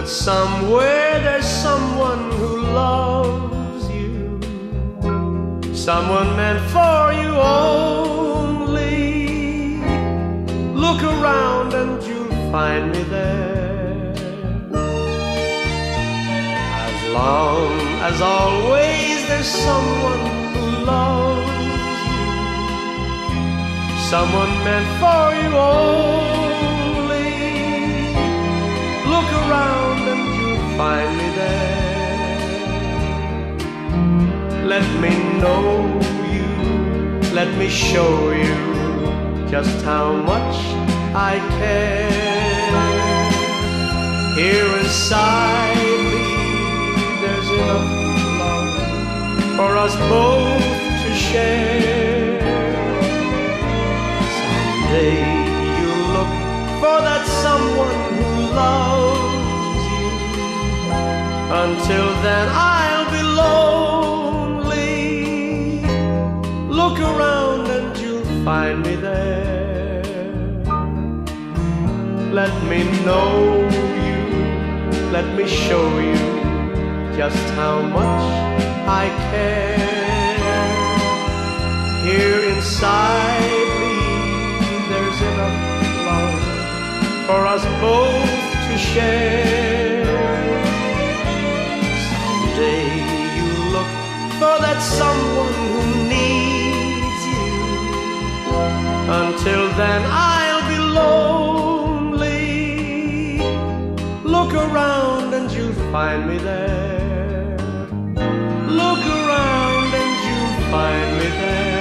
But somewhere there's someone who loves you, someone meant for you only. Look around and you'll find me there. As long as always there's someone who loves you, someone meant for you only. Look around and you'll find me there. Let me know you, let me show you just how much I care. Here inside me there's enough love for us both to share. Someday you'll look for that someone who loves you. Until then I'll be lonely. Look around and you'll find me there. Let me know you, let me show you just how much I care. Here inside me there's enough love for us both to share. Someday you look for that someone who needs you. Until then I'll be lonely. Look around and you'll find me there. Look around and you'll find me there.